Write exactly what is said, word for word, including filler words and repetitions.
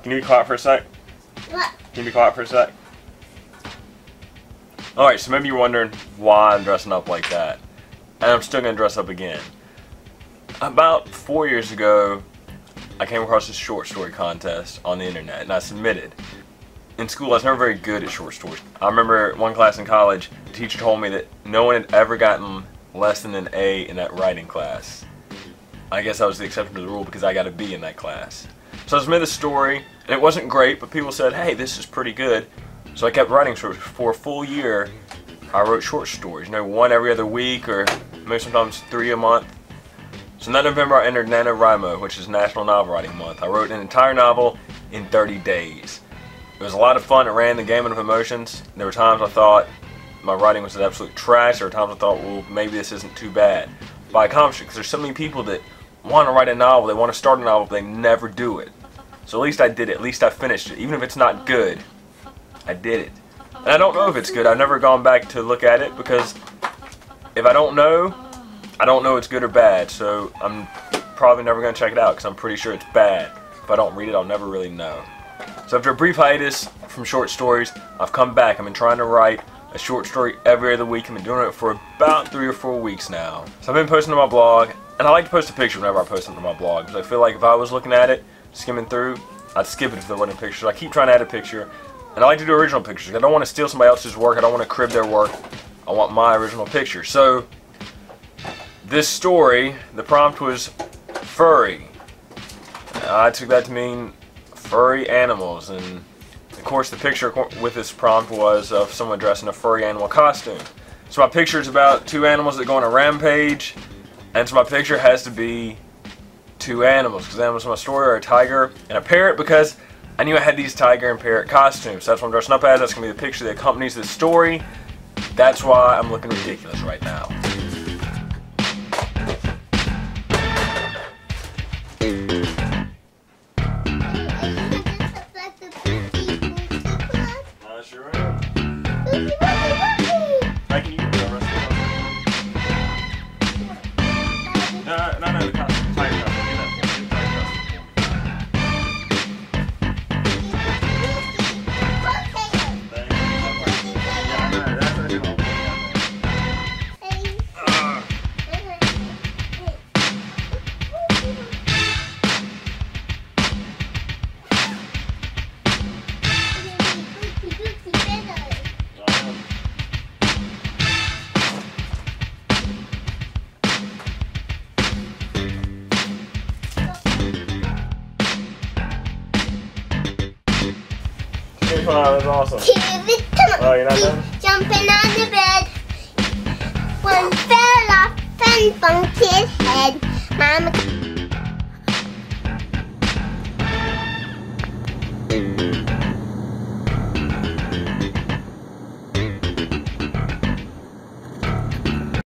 Can you be quiet for a sec? What? Can you be quiet for a sec? Alright, so maybe you're wondering why I'm dressing up like that. And I'm still going to dress up again. About four years ago, I came across this short story contest on the internet, and I submitted. In school, I was never very good at short stories. I remember one class in college, the teacher told me that no one had ever gotten less than an A in that writing class. I guess I was the exception to the rule because I got a B in that class. So I submitted a story, and it wasn't great, but people said, hey, this is pretty good. So I kept writing stories. For a full year, I wrote short stories. You know, one every other week, or maybe sometimes three a month. So in that November, I entered NaNoWriMo, which is National Novel Writing Month. I wrote an entire novel in thirty days. It was a lot of fun. It ran the gamut of emotions. There were times I thought my writing was absolute trash. There were times I thought, well, maybe this isn't too bad. But I accomplished it because there's so many people that want to write a novel. They want to start a novel, but they never do it. So at least I did it. At least I finished it. Even if it's not good, I did it. And I don't know if it's good. I've never gone back to look at it because if I don't know, I don't know it's good or bad. So I'm probably never going to check it out because I'm pretty sure it's bad. If I don't read it, I'll never really know. So after a brief hiatus from short stories, I've come back. I've been trying to write a short story every other week. I've been doing it for about three or four weeks now. So I've been posting to my blog, and I like to post a picture whenever I post something to my blog because I feel like if I was looking at it, skimming through, I'd skip it if there wasn't a picture. So I keep trying to add a picture, and I like to do original pictures. I don't want to steal somebody else's work. I don't want to crib their work. I want my original picture. So this story, the prompt was furry. I took that to mean furry animals, and of course the picture with this prompt was of someone dressed in a furry animal costume. So my picture is about two animals that go on a rampage, and so my picture has to be two animals, because the animals in my story are a tiger and a parrot, because I knew I had these tiger and parrot costumes. So that's what I'm dressing up as. That's going to be the picture that accompanies this story. That's why I'm looking ridiculous right now. I sure am. Hey, can you do the rest of the No, no, no, the costume. Tiger costume. Do that for me. Do the tiger costume. Yeah, I know. That's what I do. Uh. Wow, that's awesome. Oh, you're not done? Jumping on the bed. One fell off and bumped his head. Mama.